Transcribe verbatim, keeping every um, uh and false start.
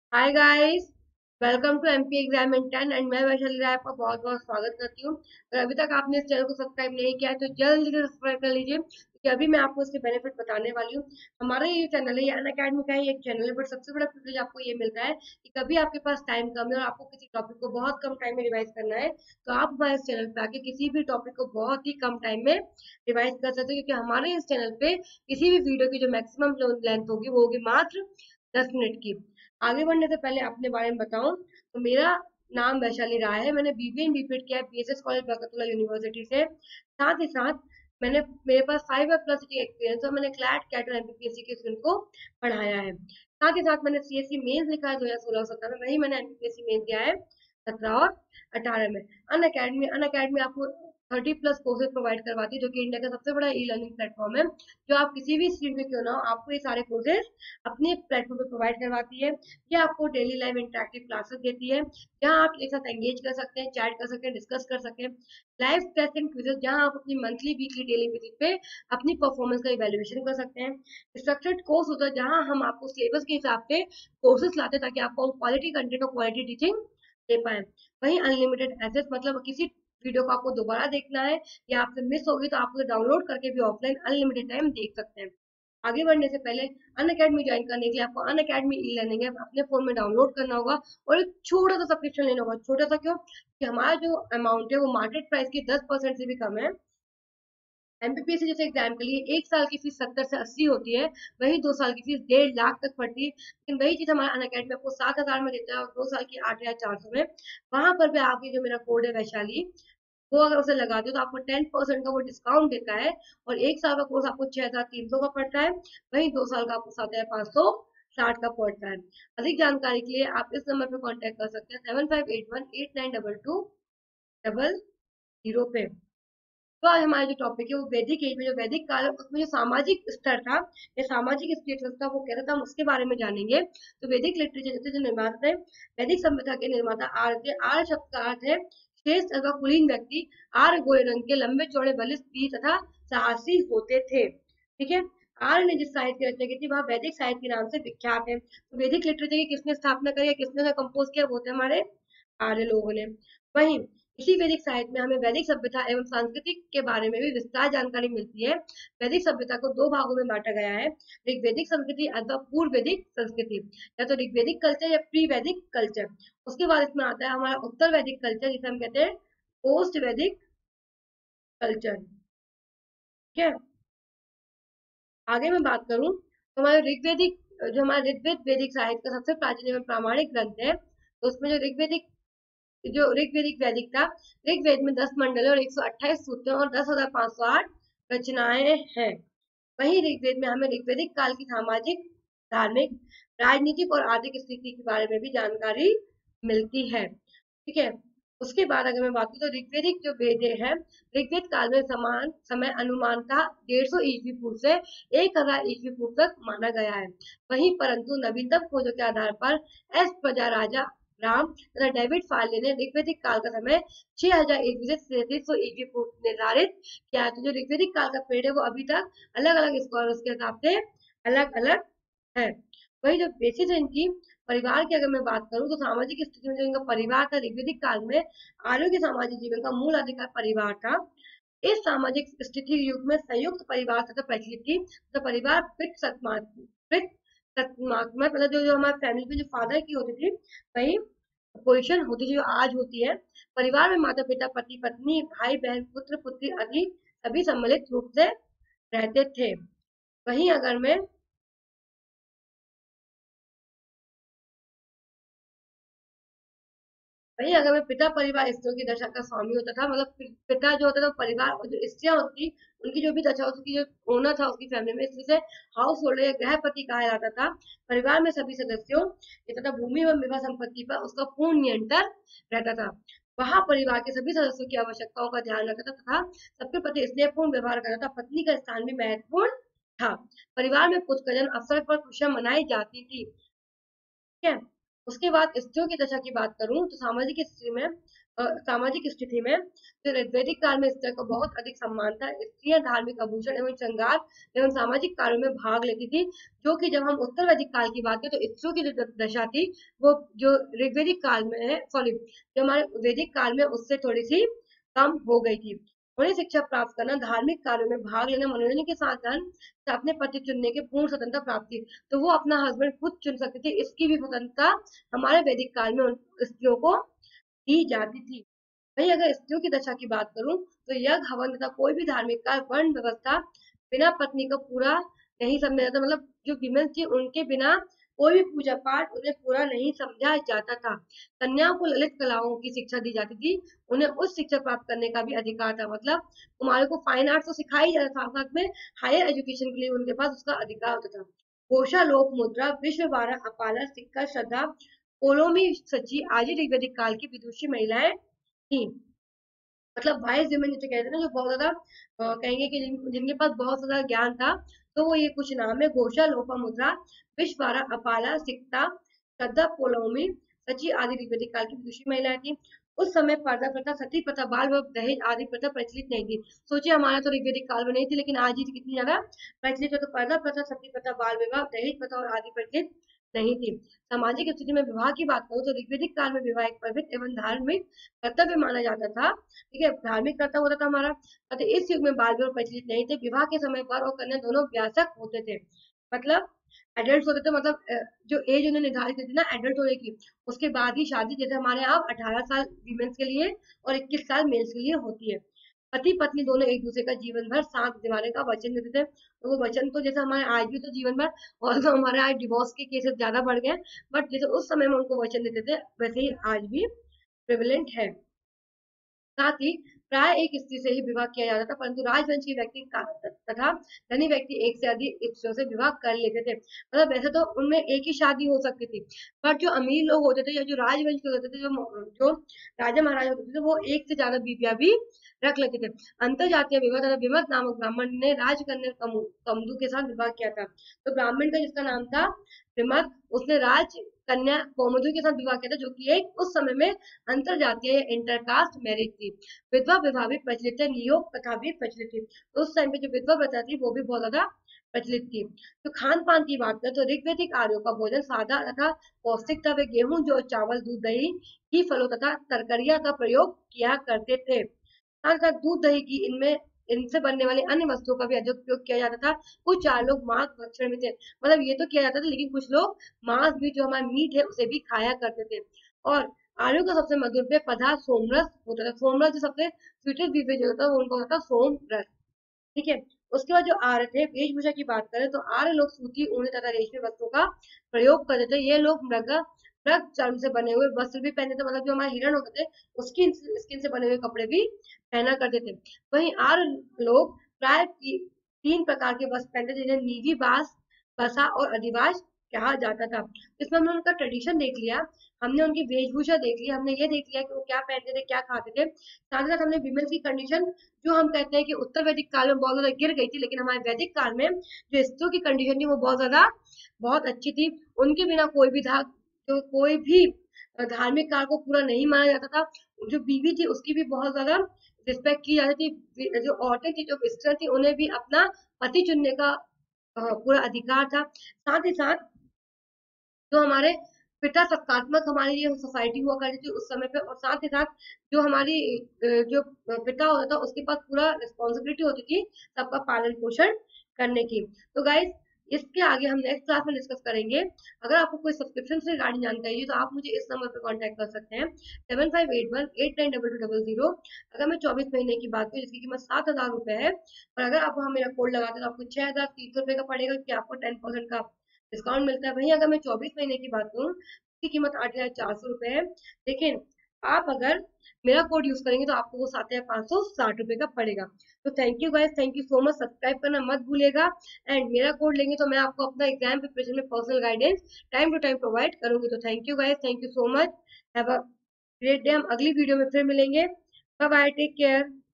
Hi guys. Welcome to MP exam in ten and मैं वैशाली राय आपका बहुत बहुत स्वागत करती हूँ। अगर अभी तक आपने इस चैनल को सब्सक्राइब नहीं किया है तो जल्दी से सब्सक्राइब कर लीजिए, क्योंकि अभी मैं आपको इसके बेनिफिट बताने वाली हूँ। हमारा ये चैनल है, ये अन अकेडमी का ही एक चैनल है, बट सबसे बड़ा प्रिविलेज आपको ये मिलता है कि कभी आपके पास टाइम कम है और आपको किसी टॉपिक को बहुत कम टाइम में रिवाइज करना है, तो आप हमारे इस चैनल पे आके किसी भी टॉपिक को बहुत ही कम टाइम में रिवाइज कर सकते हो, क्योंकि हमारे इस चैनल पे किसी भी वीडियो की जो मैक्सिमम लेंथ होगी वो होगी मात्र दस मिनट की। आगे बढ़ने से पहले अपने बारे में बताऊं तो मेरा नाम वैशाली राय है। मैंने बीबीए एंड बीपीएड किया है पीएसएस कॉलेज बरकतुल्ला यूनिवर्सिटी से। साथ ही साथ मैंने मेरे पास फाइव ईयर प्लस की एक्सपीरियंस और मैंने क्लैट कैट और एमपीपीएससी के स्टूडेंट को पढ़ाया है। साथ ही साथ मैंने सीएससी मेंस लिखा है दो हजार सोलह सत्रह में, वही मैंने एमपीपीएससी मेंस दिया है सत्रह और अठारह में। अन अकेडमी अन अकेडमी आपको थर्टी प्लस कोर्सेज प्रोवाइड करवाती है, जो कि इंडिया का सबसे बड़ा ई लर्निंग प्लेटफॉर्म है। जो आप किसी भी स्ट्रीम के क्यों ना हो, आपको ये सारे कोर्सेज अपने प्लेटफॉर्म पे प्रोवाइड करवाती है। ये आपको डेली लाइव इंटरेक्टिव क्लासेस देती है, जहां आप एक साथ एंगेज कर सकते हैं, चैट कर सकते हैं, डिस्कस कर सकते हैं। लाइव टेस्ट एंड क्विजेस, जहां आप अपनी मंथली वीकली डेली बेसिस पे अपनी परफॉर्मेंस का इवेल्युएशन कर सकते हैं। स्ट्रक्चर्ड कोर्स होता है, जहां हम आपको सिलेबस के हिसाब से कोर्सेज लाते हैं, ताकि आपको क्वालिटी कंटेंट और क्वालिटी टीचिंग दे पाए। वहीं अनलिमिटेड एक्सेस, मतलब किसी वीडियो को आपको दोबारा देखना है या आपसे मिस होगी तो आप उसे डाउनलोड करके भी ऑफलाइन अनलिमिटेड टाइम देख सकते हैं। आगे बढ़ने से पहले अन अकेडमी ज्वाइन करने के लिए आपको Unacademy e learning app अपने फोन में डाउनलोड करना होगा और एक छोटा सा सब्सक्रिप्शन लेना होगा। छोटा सा क्यों? कि हमारा जो अमाउंट है वो मार्केट प्राइस की दस परसेंट से भी कम है। एमपीपीएससी जैसे एग्जाम के लिए एक साल की फीस सत्तर से अस्सी होती है, वही दो साल की फीस डेढ़ लाख तक पड़ती है। लेकिन वही चीज हमारा अन अकेडमी आपको सात हजार में देता है और दो साल की आठ हजार चार सौ में। वहां पर भी आपकी जो मेरा कोड है वैशाली, वो अगर उसे लगाते हो तो आपको टेन परसेंट का वो डिस्काउंट देता है और एक साल का कोर्स आपको छह हजार तीन सौ का पड़ता है। वहीं दो साल का आपको सात हजार पाँच सौ साठ का पड़ता है। अधिक जानकारी के लिए आप इस नंबर पर कांटेक्ट कर सकते हैं, seven five eight one eight nine double two double zero पे। तो आज हमारा जो टॉपिक है वो वैदिक एज में, जो वैदिक काल है उसमें जो सामाजिक स्तर था या सामाजिक स्टेटस था वो कैसा था, हम उसके बारे में जानेंगे। तो वैदिक लिटरेचर जैसे जो निर्माता थे, वैदिक सभ्यता के निर्माता आर्य थे। आर्य शब्द का अर्थ है श्रेष्ठ अथवा कुलीन व्यक्ति। आर्य गोरे रंग के, लंबे चौड़े, बलिष्ठ, वीर तथा साहसी होते थे। ठीक है। आर्य ने जिस साहित्य की रचना की थी वह वैदिक साहित्य के नाम से विख्यात है। तो वैदिक लिटरेचर की किसने स्थापना करी है, किसने कंपोज किया, वो थे हमारे आर्य लोगों ने। वहीं इसी वैदिक साहित्य में हमें वैदिक सभ्यता एवं संस्कृति के बारे में भी विस्तार जानकारी मिलती है। वैदिक सभ्यता को दो भागों में बांटा गया है, ऋग्वैदिक संस्कृति अथवा पूर्व वैदिक संस्कृति, या तो ऋग्वैदिक कल्चर या प्री वैदिक कल्चर। उसके बाद इसमें आता है हमारा उत्तर वैदिक कल्चर, जिसे हम कहते हैं पोस्ट वैदिक कल्चर। ठीक है। आगे मैं बात करूं तो हमारे ऋग्वैदिक, जो हमारा ऋग्वेद वैदिक साहित्य का सबसे प्राचीन एवं प्रामाणिक ग्रंथ है, तो उसमें जो ऋग्वैदिक जो ऋग्वेदिक वैदिक था, ऋग्वेद में दस मंडल और एक सौ अट्ठाईस सूत्र और दस हजार पांच सौ आठ रचनाएं हैं। वहीं ऋग्वेद में हमें ऋग्वेदिक काल की सामाजिक, धार्मिक, राजनीतिक और आर्थिक स्थिति के बारे में भी जानकारी मिलती है। ठीक है। उसके बाद अगर मैं बात करूं तो ऋग्वेदिक जो वेद है, ऋग्वेद काल में समान समय अनुमान का डेढ़ सौ ईस्वी पूर्व से एक हजार ईस्वी पूर्व तक माना गया है। वहीं परंतु नवीनतम खोजों के आधार पर एस प्रजा राजा राम तथा डेविड फार्ले ने ऋग्वेदिक काल का समय छह हजार ईस्वी से सैंतीस सौ ईस्वी पूर्व निर्धारित किया है। तो जो ऋग्वेदिक काल का पीरियड है वो अभी तक अलग अलग स्कॉलर्स के हिसाब से अलग अलग है। वही जो बेसिस है इनकी परिवार की अगर मैं बात करूं तो सामाजिक स्थिति में जो इनका परिवार था ऋग्वेदिक काल में, आर्यों के सामाजिक जीवन का मूल अधिकार परिवार था। इस सामाजिक स्थिति युग में संयुक्त परिवार तथा प्रचलित थी। तो परिवार पित सत्मात्मक सत्मात्मक मतलब जो जो हमारे फैमिली में जो फादर की होती थी, वही पोजीशन होती थी जो आज होती है। परिवार में माता पिता, पति पत्नी, भाई बहन, पुत्र पुत्री आदि सभी सम्मिलित रूप से रहते थे। वहीं अगर मैं वही अगर मैं पिता परिवार स्त्रियों की दशा का स्वामी होता था, मतलब पि- पिता जो होता था परिवार, और जो स्त्रियां होती उनकी जो भी दशा होती थी, जो ओनर था उसकी फैमिली में, इसलिए हाउस होल्डर या गृहपति कहा जाता था। परिवार में सभी सदस्यों तथा भूमि एवं विवाह संपत्ति पर उसका पूर्ण नियंत्रण रहता था। वहां परिवार के सभी सदस्यों की आवश्यकताओं का ध्यान रखता था तथा सबके प्रति स्नेहपूर्ण व्यवहार करता था। पत्नी का स्थान भी महत्वपूर्ण था। परिवार में कुछ जन्म अवसर पर खुशियां मनाई जाती थी। ठीक है। उसके बाद स्त्रियों की दशा की बात करूं तो सामाजिक स्थिति में सामाजिक स्थिति में तो वैदिक काल में स्त्री को बहुत अधिक सम्मान था। स्त्रियां धार्मिक आभूषण एवं श्रृंगार एवं सामाजिक कार्यों में भाग लेती थी, जो कि जब हम उत्तर वैदिक काल की बात करें तो स्त्रियों की जो दशा थी वो जो ऋग्वैदिक काल में है, सॉरी जो हमारे वैदिक काल में उससे थोड़ी सी कम हो गई थी। उन्हें शिक्षा प्राप्त करना, धार्मिक कार्यों में भाग लेना, मनोरंजन के साथ साथ अपने पति चुनने की पूर्ण स्वतंत्रता प्राप्त थी। तो वो अपना हस्बैंड खुद चुन सकती थी, इसकी भी स्वतंत्रता हमारे वैदिक काल में स्त्रियों को दी जाती थी। वहीं अगर स्त्रियों की दशा की बात करूं तो यज्ञ, हवन तथा कोई भी धार्मिक कार्य, वर्ण व्यवस्था बिना पत्नी का पूरा नहीं समझा जाता। मतलब जो विमेन थी उनके बिना कोई भी पूजा पाठ उन्हें पूरा नहीं समझा जाता था। कन्याओं को ललित कलाओं की शिक्षा दी जाती थी, उन्हें उच्च शिक्षा प्राप्त करने का भी अधिकार था। मतलब कुमारी को फाइन आर्ट्स तो सिखाई जाता था, साथ साथ में हायर एजुकेशन के लिए उनके पास उसका अधिकार होता था। घोषा, लोक मुद्रा, विश्व बारह, अपाला, सिक्का, श्रद्धा, कोलोमी, सची आदि ऋग्वैदिक काल की विदुषी महिलाएं थी। मतलब वाइज विमेन जिसे कहते हैं ना, जो बहुत ज्यादा अ, कहेंगे कि जिन, जिनके पास बहुत ज्यादा ज्ञान था, तो वो ये कुछ नाम है: घोषा, लोपामुद्रा, विश्वारा, अपाला, सिक्ता, श्रद्धा, पोलोमी, सची आदि ऋग्वैदिक काल की विदुषी महिलाएं थी। उस समय पर्दा प्रथा, सती प्रथा, बाल विवाह, दहेज आदि प्रथा प्रचलित नहीं थी। सोचिए हमारा तो ऋग्वैदिक काल में नहीं थी, लेकिन आज ही कितनी ज्यादा प्रचलित है। तो पर्दा प्रथा, सती प्रथा, बाल विवाह, दहेज प्रथा और आदि प्रचलित नहीं थी। सामाजिक स्थिति में विवाह की बात करूं तो ऋग्वैदिक काल में विवाह एक पवित्र एवं धार्मिक कर्तव्य माना जाता था। ठीक है, धार्मिक कर्तव्य होता था हमारा। अतः इस युग में बाल विवाह प्रचलित नहीं थे। विवाह के समय वर और कन्या दोनों व्यासक होते थे, मतलब एडल्ट होते थे। मतलब अ, जो एज उन्हें निर्धारित की थी ना एडल्ट होने की, उसके बाद ही शादी, जैसे हमारे यहाँ अठारह साल वीमेन्स के लिए और इक्कीस साल मेल्स के लिए होती है। पति पत्नी दोनों एक दूसरे का जीवन भर साथ निभाने का वचन देते थे। तो वो वचन तो जैसे हमारे आज भी तो जीवन भर, और तो हमारे आज डिवोर्स के केसेस ज्यादा बढ़ गए, बट जैसे उस समय में उनको वचन देते थे वैसे ही आज भी प्रेवलेंट है। साथ ही प्राय एक स्त्री से ही विवाह किया जाता था, परंतु राजवंश के व्यक्ति तथा धनी व्यक्ति एक से अधिक स्त्रियों से विवाह कर लेते थे। मतलब वैसे तो उनमें एक ही शादी हो सकती थी, पर जो अमीर लोग होते थे या जो राजवंश के होते थे, जो जो राजा महाराजा होते थे, वो एक से ज्यादा बीवियां भी रख लेते थे। अंतर जातीय विवाह तथा विमत नामक ब्राह्मण ने राजकन्या कमदू के साथ विवाह किया था। तो ब्राह्मण का जिसका नाम था विमत, उसने राज कन्या कौमुदी के साथ विवाह किया था, जो कि एक उस समय में अंतर जातीय इंटरकास्ट मैरिज थी। विधवा विवाह भी प्रचलित है, नियोग प्रथा भी प्रचलित थी। तो उस टाइम पे जो विधवा प्रथा थी वो भी बहुत ज्यादा प्रचलित थी। तो खान पान की बात करें तो ऋग्वैदिक आर्यों का भोजन सादा तथा पौष्टिक था। वे गेहूं, जो चावल, दूध, दही की फलों तथा तरकारियां का प्रयोग किया करते थे। साथ साथ दूध, दही की इनमें इनसे बनने वाली अन्य वस्तुओं का भी अधिक उपयोग किया जाता था। कुछ चार लोग मांस भक्षण में थे, मतलब ये तो किया जाता था, लेकिन कुछ लोग मांस भी, जो हमारा मीट है, उसे भी खाया करते थे। और आर्यों का सबसे मधुर पेय पदार्थ सोमरस होता था। सोमरस जो सबसे स्वीटेस्ट बीवेज होता था वो उनका होता था सोमरस। ठीक है, उसके बाद जो आर्य थे, वेशभूषा की बात करें तो आर्य लोग सूती, ऊनी तथा रेशमी वस्त्रों का प्रयोग करते थे। ये लोग मृग मृग चर्म से बने हुए वस्त्र भी पहनते थे, मतलब जो हमारे हिरण होते थे उसकी स्किन से बने हुए कपड़े भी पहना करते थे। वहीं आर्य लोग प्राय ती, तीन प्रकार के वस्त्र पहनते थे, जिन्हें नीवी, बास, बसा और अधिवास कहा जाता था। इसमें हमने उनका ट्रेडिशन देख लिया, हमने उनकी वेशभूषा देख लिया, हमने ये देख लिया कि वो क्या पहनते थे, क्या खाते थे। साथ ही साथ हमने विमेन की कंडीशन, जो हम कहते हैं कि उत्तर वैदिक काल में बहुत ज्यादा गिर गई थी, लेकिन हमारे वैदिक काल में जो स्त्रियों की कंडीशन थी वो बहुत ज्यादा बहुत अच्छी थी। उनके बिना कोई भी था, जो कोई भी धार्मिक कार्य को पूरा नहीं माना जाता था। जो बीवी थी उसकी भी बहुत ज्यादा रिस्पेक्ट की जाती थी। जो औरतें थी, जो स्त्री थी, उन्हें भी अपना पति चुनने का पूरा अधिकार था। साथ ही साथ जो हमारे पिता सत्तात्मक हमारी ये सोसाइटी हुआ करती थी उस समय पे, और साथ ही साथ जो हमारी जो पिता होता था उसके पास पूरा रिस्पॉन्सिबिलिटी होती थी सबका पालन पोषण करने की। तो गाइज इसके आगे हम नेक्स्ट क्लास में डिस्कस करेंगे। अगर आपको कोई सब्सक्रिप्शन से रिगार्डिंग जानकारी है तो आप मुझे इस नंबर पर कांटेक्ट कर सकते हैं, seven five eight one eight nine double two double zero. अगर मैं चौबीस महीने की बात करूँ जिसकी कीमत सात हजार रुपए है, और अगर आप वहाँ मेरा कोड लगाते हैं तो आपको छह हजार तीन सौ रुपए का पड़ेगा, कि आपको टेन परसेंट का डिस्काउंट मिलता है। वहीं अगर मैं चौबीस महीने की बात करूँ उसकी कीमत आठ हजार चार सौ रुपए है, लेकिन आप अगर मेरा कोड यूज करेंगे तो आपको वो सात हजार पाँच सौ साठ रुपए का पड़ेगा। तो thank you guys, thank you so much. Subscribe करना मत भूलिएगा, एंड मेरा कोड लेंगे तो मैं आपको अपना एग्जाम प्रिपरेशन में personal guidance time to time provide करूंगी। तो thank you guys, thank you so much. Have a great day. हम अगली वीडियो में फिर मिलेंगे। Bye bye, take care.